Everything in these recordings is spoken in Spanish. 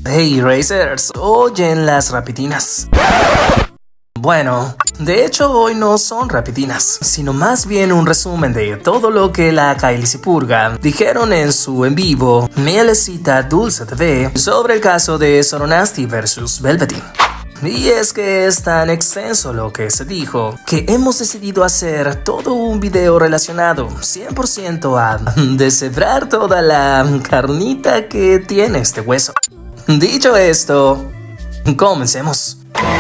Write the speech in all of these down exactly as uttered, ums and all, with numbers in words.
Hey Racers, oyen las rapidinas. Bueno, de hecho hoy no son rapidinas, sino más bien un resumen de todo lo que la Kailis y Purga dijeron en su en vivo Mielecita Dulce T V sobre el caso de Soronasty versus Velveteen. Y es que es tan extenso lo que se dijo que hemos decidido hacer todo un video relacionado cien por ciento a deshebrar toda la carnita que tiene este hueso. Dicho esto, comencemos.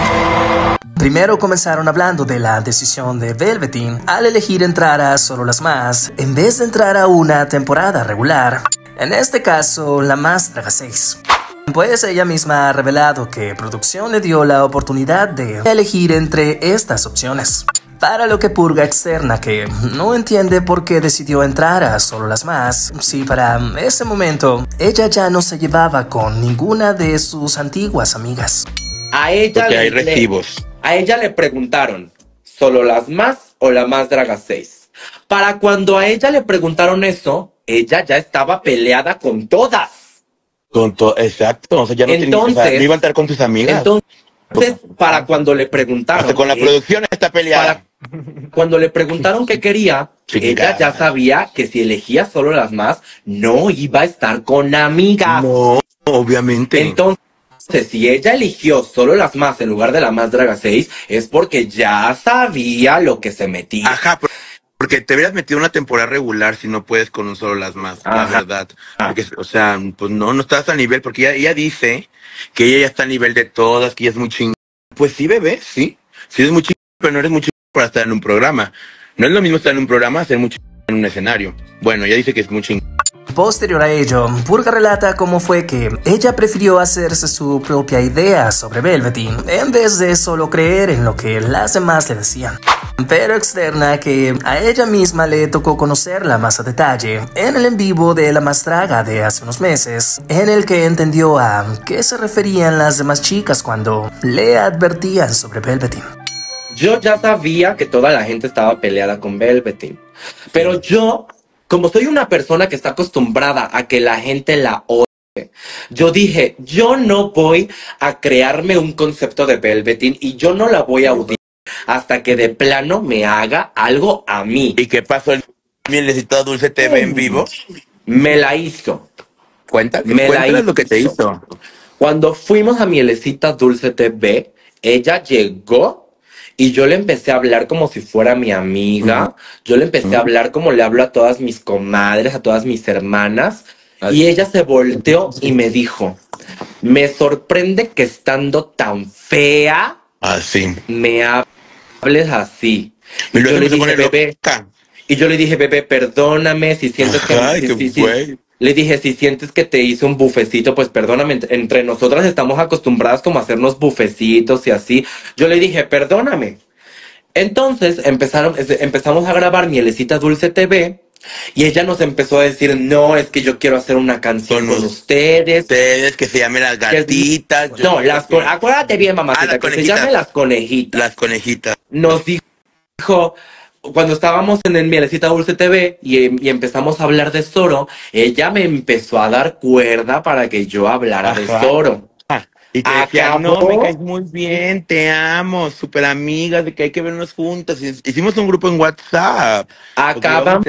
Primero comenzaron hablando de la decisión de Velveteen al elegir entrar a Solo las Más en vez de entrar a una temporada regular, en este caso la Más Draga seis. Pues ella misma ha revelado que producción le dio la oportunidad de elegir entre estas opciones. Para lo que Purga externa que no entiende por qué decidió entrar a Solo las Más, si para ese momento ella ya no se llevaba con ninguna de sus antiguas amigas. A ella Porque le, hay recibos. Le, a ella le preguntaron, ¿Solo las Más o la Más Draga seis? Para cuando a ella le preguntaron eso, ella ya estaba peleada con todas. Con to exacto, o sea, ya no, entonces, tenía, o sea, no iba a entrar con tus amigas. Entonces, para cuando le preguntaron... Hasta con la producción eh, está peleada. Para, cuando le preguntaron qué quería, Chica. ella ya sabía que si elegía Solo las Más, no iba a estar con amigas. No, obviamente. Entonces, si ella eligió Solo las Más en lugar de la Más Draga seis, es porque ya sabía lo que se metía. Ajá, porque te hubieras metido una temporada regular si no puedes con un Solo las Más, Ajá. la verdad. Porque, o sea, pues no, no estás a nivel, porque ella, ella dice que ella ya está a nivel de todas, que ella es muy chingona. Pues sí, bebé, sí. Sí es muy chingona, pero no eres muy chingona para estar en un programa. No es lo mismo estar en un programa, ser muy chingona en un escenario. Bueno, ella dice que es muy chingona. Posterior a ello, Purga relata cómo fue que ella prefirió hacerse su propia idea sobre Velveteen en vez de solo creer en lo que las demás le decían. Pero externa que a ella misma le tocó conocerla más a detalle en el en vivo de La Más Draga de hace unos meses, en el que entendió a qué se referían las demás chicas cuando le advertían sobre Velveteen. Yo ya sabía que toda la gente estaba peleada con Velveteen, pero yo... Como soy una persona que está acostumbrada a que la gente la odie, yo dije, yo no voy a crearme un concepto de Velveteen y yo no la voy a odiar hasta que de plano me haga algo a mí. ¿Y qué pasó en Mielecita Dulce T V en vivo? Me la hizo. Cuenta, me la hizo. lo que te hizo. Cuando fuimos a Mielecita Dulce T V, ella llegó... Y yo le empecé a hablar como si fuera mi amiga. Uh-huh. Yo le empecé uh-huh. a hablar como le hablo a todas mis comadres, a todas mis hermanas. Ay. Y ella se volteó y me dijo, me sorprende que estando tan fea, así, me hables así. Y, y yo le dije, bebé, y yo le dije, bebé, perdóname si sientes Ajá, que... Si, si, si, le dije, si sientes que te hice un bufecito, pues perdóname, entre nosotras estamos acostumbradas como a hacernos bufecitos y así. Yo le dije, perdóname. Entonces empezaron, empezamos a grabar Mielecita Dulce T V y ella nos empezó a decir, no, es que yo quiero hacer una canción con, con ustedes. Ustedes, que se llame Las Gatitas. Es, no, las con, acuérdate bien, mamacita, ah, que se llame Las Conejitas. Las Conejitas. Nos dijo... Cuando estábamos en el Mielecita Dulce T V y, y empezamos a hablar de Zoro, ella me empezó a dar cuerda para que yo hablara Ajá. de Zoro. Y te decía, no, me caes muy bien, te amo, súper amigas, de que hay que vernos juntas. Hicimos un grupo en WhatsApp. Acabamos,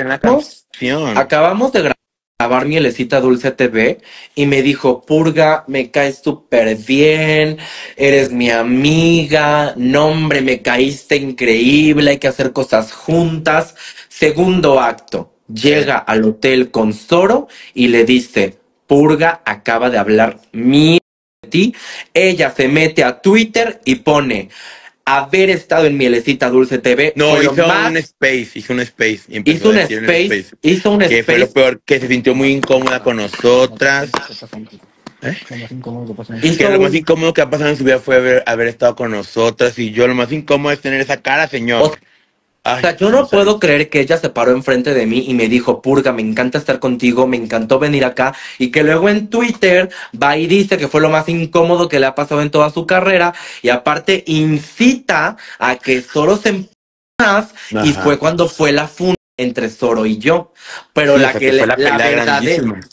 la acabamos de grabar Mielecita Dulce T V y me dijo, Purga, me caes súper bien, eres mi amiga, no hombre, me caíste increíble, hay que hacer cosas juntas. Segundo acto, llega al hotel con Zoro y le dice, Purga acaba de hablar mierda de ti. Ella se mete a Twitter y pone, haber estado en Mielecita Dulce T V. No, hizo más... un space, hizo un space. Y hizo un space, un space, hizo un que space. Fue lo peor, que se sintió muy incómoda con nosotras. ¿Eh? Lo más incómodo que pasa en y que lo más incómodo que ha pasado en su vida fue haber, haber estado con nosotras. Y yo lo más incómodo es tener esa cara, señor. O Ay, o sea, yo no, no puedo creer que ella se paró enfrente de mí y me dijo, Purga, me encanta estar contigo, me encantó venir acá, y que luego en Twitter va y dice que fue lo más incómodo que le ha pasado en toda su carrera, y aparte incita a que Zoro se empiece más, y fue cuando fue la funda entre Zoro y yo. Pero sí, la que, que le, la, la verdadera,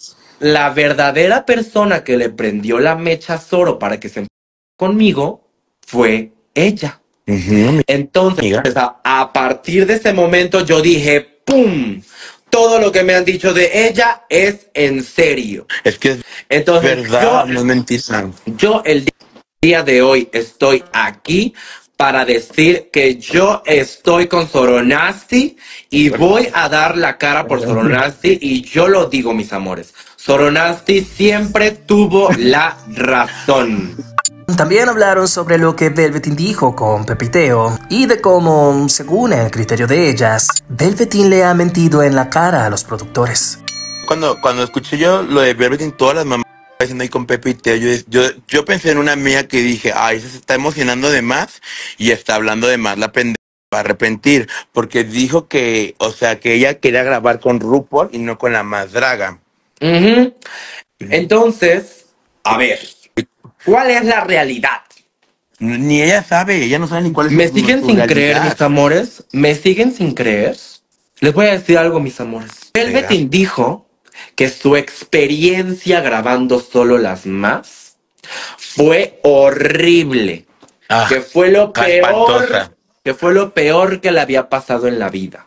la verdadera persona que le prendió la mecha a Zoro para que se empezara conmigo fue ella. Ujú, Entonces, amiga. a, a partir de ese momento yo dije, ¡pum! Todo lo que me han dicho de ella es en serio. Es que es Entonces, verdad, yo, no es mentira. yo el día de hoy estoy aquí para decir que yo estoy con Soronasti y voy a dar la cara por Soronasti, y yo lo digo, mis amores. Soronasti siempre tuvo la razón. También hablaron sobre lo que Velveteen dijo con Pepe y Teo y de cómo, según el criterio de ellas, Velveteen le ha mentido en la cara a los productores. Cuando, cuando escuché yo lo de Velveteen, todas las mamás haciendo ahí con Pepe y Teo, yo, yo, yo pensé en una amiga que dije, ay, se está emocionando de más y está hablando de más, la pendeja va a arrepentir, porque dijo que, o sea, que ella quería grabar con RuPaul y no con la más draga. Ujú. Entonces, a ver, ¿cuál es la realidad? Ni ella sabe, ella no sabe ni cuál es ¿Me su, siguen su sin realidad. creer, mis amores? ¿Me siguen sin creer? Les voy a decir algo, mis amores. Velveteen dijo que su experiencia grabando solo las más fue horrible. Ah, que fue lo peor, espantosa. que fue lo peor que le había pasado en la vida.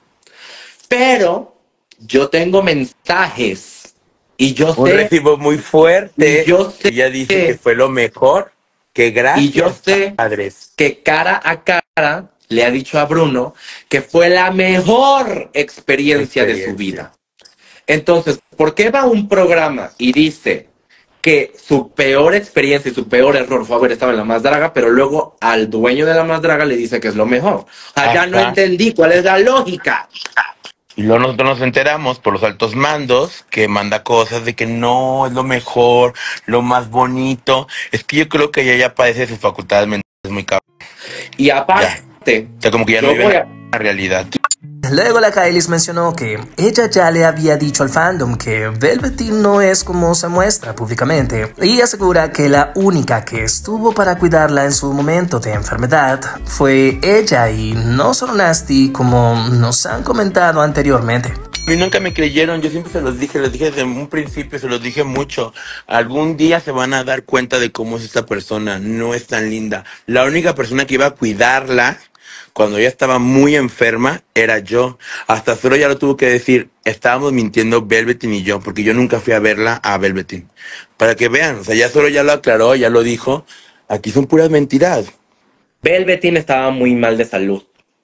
Pero yo tengo mensajes y yo Un sé, recibo muy fuerte. y yo sé Ella dice que fue lo mejor, que gracias, y yo sé padres. que cara a cara le ha dicho a Bruno que fue la mejor experiencia, experiencia de su vida. Entonces, ¿por qué va a un programa y dice que su peor experiencia y su peor error fue haber estado en la más draga, pero luego al dueño de la más draga le dice que es lo mejor? O sea, ya no entendí cuál es la lógica. Y luego nosotros nos enteramos por los altos mandos que manda cosas de que no es lo mejor, lo más bonito. Es que yo creo que ella ya padece de sus facultades mentales muy cabrón. Y aparte, o sea, como que ya no vive a... la realidad. Luego la Kailis mencionó que ella ya le había dicho al fandom que Velveteen no es como se muestra públicamente, y asegura que la única que estuvo para cuidarla en su momento de enfermedad fue ella y no Soronasti, como nos han comentado anteriormente. A mí nunca me creyeron, yo siempre se los dije, les dije desde un principio, se los dije mucho. Algún día se van a dar cuenta de cómo es esta persona, no es tan linda. La única persona que iba a cuidarla cuando ella estaba muy enferma era yo. Hasta solo ya lo tuvo que decir, estábamos mintiendo Velveteen y yo, porque yo nunca fui a verla a Velveteen. Para que vean, o sea, ya solo ya lo aclaró, ya lo dijo, aquí son puras mentiras. Velveteen estaba muy mal de salud.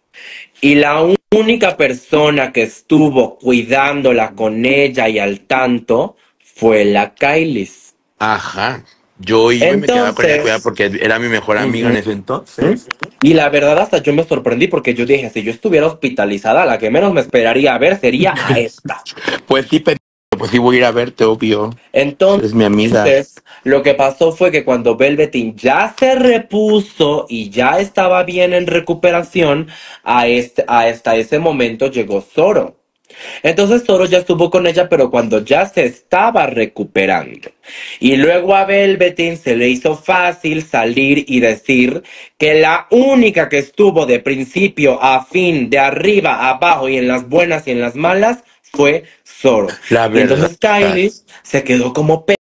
Y la única persona que estuvo cuidándola con ella y al tanto fue la Kailis. Ajá. Yo iba y me quedaba con ella porque era mi mejor amiga uh-huh. en ese entonces. Y la verdad hasta yo me sorprendí porque yo dije, si yo estuviera hospitalizada, la que menos me esperaría a ver sería a esta. Pues sí, pero pues sí voy a ir a verte, obvio. Entonces, es mi amiga. Lo que pasó fue que cuando Velveteen ya se repuso y ya estaba bien en recuperación, a este, a hasta ese momento llegó Zoro. Entonces Zoro ya estuvo con ella, pero cuando ya se estaba recuperando. Y luego a Velveteen se le hizo fácil salir y decir que la única que estuvo de principio a fin, de arriba a abajo y en las buenas y en las malas, fue Zoro. La y entonces Kailis se quedó como pe...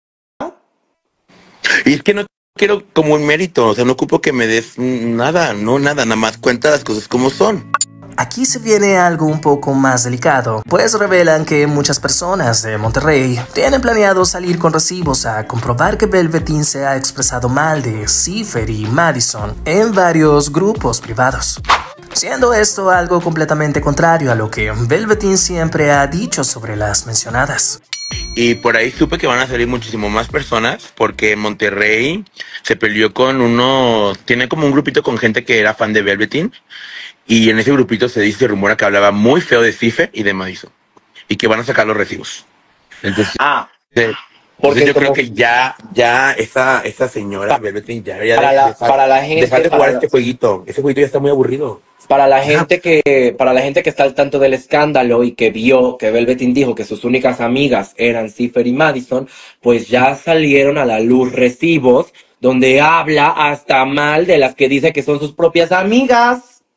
Y es que no quiero como un mérito, o sea, no ocupo que me des nada, no nada, nada más cuenta las cosas como son. Aquí se viene algo un poco más delicado, pues revelan que muchas personas de Monterrey tienen planeado salir con recibos a comprobar que Velveteen se ha expresado mal de Cipher y Madison en varios grupos privados, siendo esto algo completamente contrario a lo que Velveteen siempre ha dicho sobre las mencionadas. Y por ahí supe que van a salir muchísimo más personas porque Monterrey se peleó con uno, tiene como un grupito con gente que era fan de Velveteen. Y en ese grupito se dice, se rumora que hablaba muy feo de Cipher y de Madison. Y que van a sacar los recibos. Entonces, ah, de, porque entonces yo creo que ya, ya, esa, esa señora, Velveteen, ya, ya para, de, la, dejar, para la gente, dejar de jugar para este jueguito. Ese jueguito ya está muy aburrido. Para la gente que, para la gente que está al tanto del escándalo y que vio que Velveteen dijo que sus únicas amigas eran Cipher y Madison, pues ya salieron a la luz recibos donde habla hasta mal de las que dice que son sus propias amigas.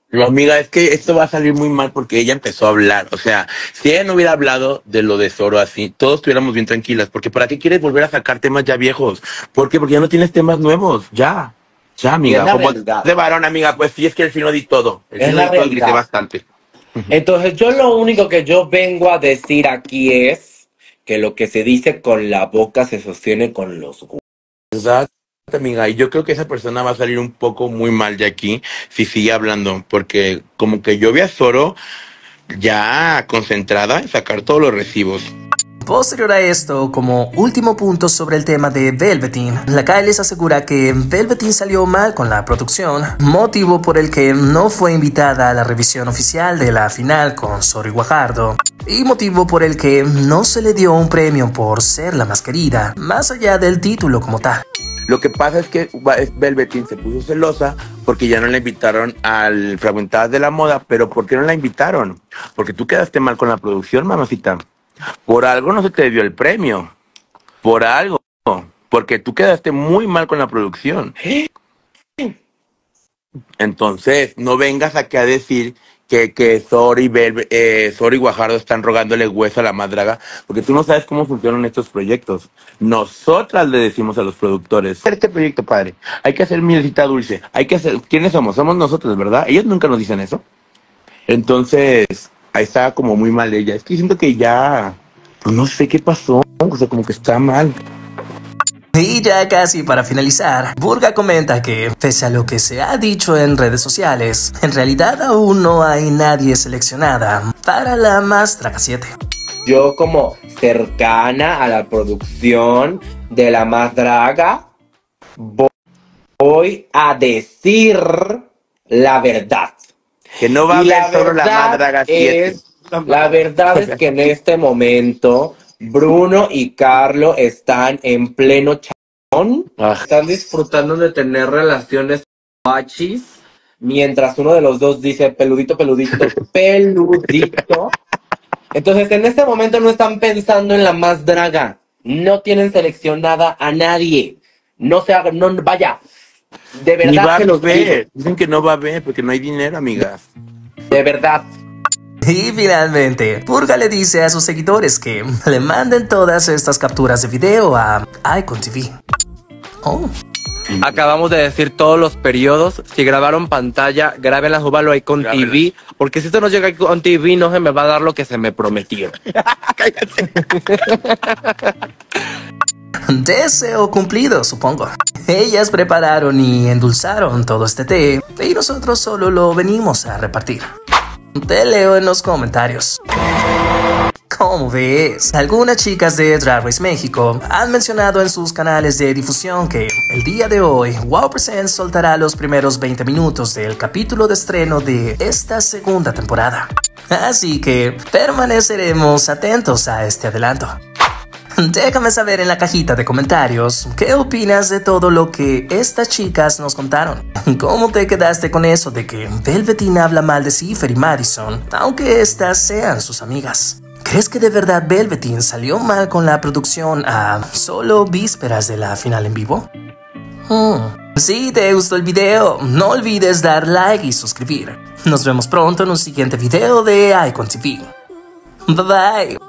No, amiga, es que esto va a salir muy mal porque ella empezó a hablar. O sea, si ella no hubiera hablado de lo de Zoro así, todos estuviéramos bien tranquilas. Porque ¿para qué quieres volver a sacar temas ya viejos? ¿Por qué? Porque ya no tienes temas nuevos. Ya. Ya, amiga. Y es la Como realidad. de varón, amiga, pues sí, es que el sí no di todo. El Es sí no la di todo y grité realidad. bastante. Entonces yo lo único que yo vengo a decir aquí es que lo que se dice con la boca se sostiene con los huevos. ¿Verdad, amiga? Y yo creo que esa persona va a salir un poco muy mal de aquí si sigue hablando. Porque como que yo vi a Zoro ya concentrada en sacar todos los recibos. Posterior a esto, como último punto sobre el tema de Velveteen, la Kai les asegura que Velveteen salió mal con la producción, motivo por el que no fue invitada a la revisión oficial de la final con Zoro y Guajardo, y motivo por el que no se le dio un premio por ser la más querida, más allá del título como tal. Lo que pasa es que Velveteen se puso celosa porque ya no la invitaron al Fragmentadas de la Moda. ¿Pero por qué no la invitaron? Porque tú quedaste mal con la producción, mamacita. Por algo no se te dio el premio. Por algo. Porque tú quedaste muy mal con la producción. Entonces, no vengas aquí a decir que, que Zoro y, Bel, eh, Zoro y Guajardo están rogándole hueso a la más draga, porque tú no sabes cómo funcionan estos proyectos. Nosotras le decimos a los productores, hacer este proyecto, padre, hay que hacer mielcita dulce, hay que hacer, ¿quiénes somos? Somos nosotros, ¿verdad? Ellos nunca nos dicen eso. Entonces, ahí está como muy mal ella. Es que siento que ya, pues no sé qué pasó, o sea, como que está mal. Y ya casi para finalizar, Burga comenta que, pese a lo que se ha dicho en redes sociales, en realidad aún no hay nadie seleccionada para la Más Draga siete. Yo como cercana a la producción de la Más Draga, voy a decir la verdad. Que no va a Y haber solo la Más Draga siete. Es, la verdad es que en este momento Bruno y Carlo están en pleno chabón. Ah. Están disfrutando de tener relaciones machis, mientras uno de los dos dice peludito, peludito, peludito. Entonces en este momento no están pensando en la Más Draga. No tienen seleccionada a nadie. No se hagan, no, vaya. De verdad Ni va a que los ver. Dicen que no va a ver porque no hay dinero, amigas. De verdad. Y finalmente, Burga le dice a sus seguidores que le manden todas estas capturas de video a Icon T V. Oh. Acabamos de decir todos los periodos. Si grabaron pantalla, grábenla, súbalo a Icon T V. Porque si esto no llega a Icon T V, no se me va a dar lo que se me prometió. Deseo cumplido, supongo. Ellas prepararon y endulzaron todo este té y nosotros solo lo venimos a repartir. Te leo en los comentarios. ¿Cómo ves? Algunas chicas de Drag Race México han mencionado en sus canales de difusión que el día de hoy Wow Presents soltará los primeros veinte minutos del capítulo de estreno de esta segunda temporada. Así que permaneceremos atentos a este adelanto. Déjame saber en la cajita de comentarios qué opinas de todo lo que estas chicas nos contaron. ¿Cómo te quedaste con eso de que Velveteen habla mal de Cipher y Madison, aunque estas sean sus amigas? ¿Crees que de verdad Velveteen salió mal con la producción a solo vísperas de la final en vivo? Hmm. Si te gustó el video, no olvides dar like y suscribir. Nos vemos pronto en un siguiente video de Icon T V. Bye bye.